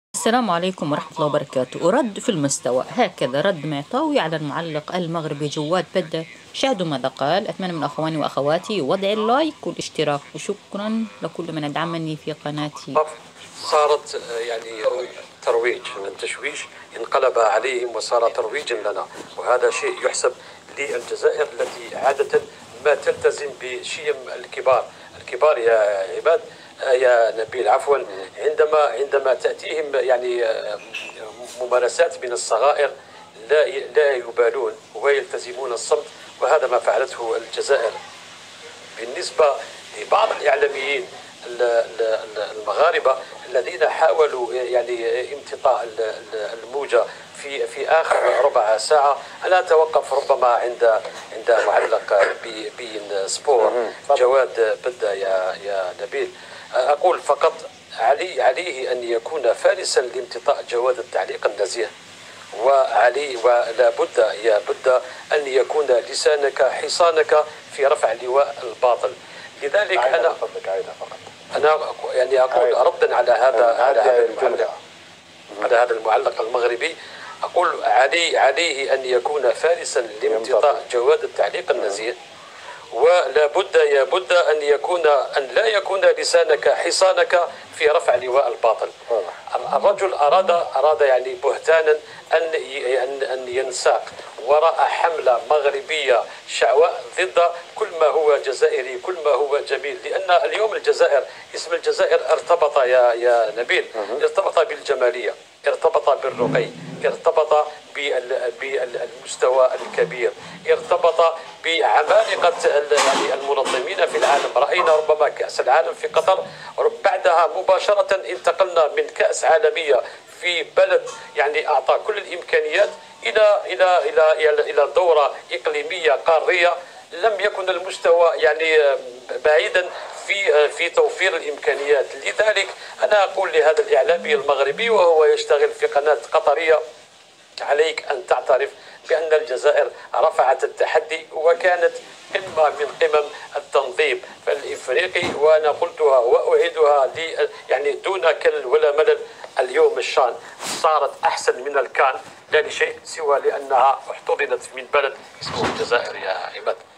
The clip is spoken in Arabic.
السلام عليكم ورحمة الله وبركاته. أرد في المستوى هكذا رد معطاوي على المعلق المغربي جواد بدة. شاهدوا ماذا قال. أتمنى من أخواني وأخواتي وضع اللايك والاشتراك، وشكرا لكل من يدعمني في قناتي. صارت يعني ترويج من تشويش انقلب عليهم وصار ترويجا لنا، وهذا شيء يحسب للجزائر التي عادة ما تلتزم بشيم الكبار يا عباد يا نبيل عفوا. عندما تأتيهم يعني ممارسات من الصغائر لا يبالون ويلتزمون الصمت، وهذا ما فعلته الجزائر. بالنسبة لبعض الإعلاميين المغاربة الذين حاولوا يعني امتطاء الموجة في آخر ربع ساعة، أنا أتوقف ربما عند معلق بي إن سبور جواد بدة يا نبيل. أقول فقط عليه أن يكون فارسا لامتطاء جواد التعليق النزيه، ولا بد يا بدة أن يكون لسانك حصانك في رفع لواء الباطل. لذلك أنا يعني أقول ردا على هذا المعلق المغربي، أقول عليه أن يكون فارسا لامتطاء جواد التعليق النزيه، ولا بد يا بد أن لا يكون لسانك حصانك في رفع لواء الباطل. الرجل أراد يعني بهتانا أن ينساق وراء حملة مغربية شعواء ضد كل ما هو جزائري، كل ما هو جميل. لأن اليوم الجزائر، اسم الجزائر ارتبط يا نبيل، ارتبط بالجمالية، ارتبط بالرقي، ارتبط بالمستوى الكبير، ارتبط بعمالقة المنظمين في العالم. رأينا ربما كأس العالم في قطر، بعدها مباشرة انتقلنا من كأس عالمية في بلد يعني أعطى كل الإمكانيات إلى دورة إقليمية قارية. لم يكن المستوى يعني بعيدا في توفير الإمكانيات. لذلك أنا أقول لهذا الإعلامي المغربي وهو يشتغل في قناة قطرية، عليك أن تعترف بأن الجزائر رفعت التحدي وكانت قمة من قمم التنظيم الإفريقي، وأنا قلتها وأعيدها يعني دون كل ولا ملل. اليوم الشان صارت أحسن من الكان، لا لشيء سوى لأنها احتضنت من بلد اسمه الجزائر يا عماد.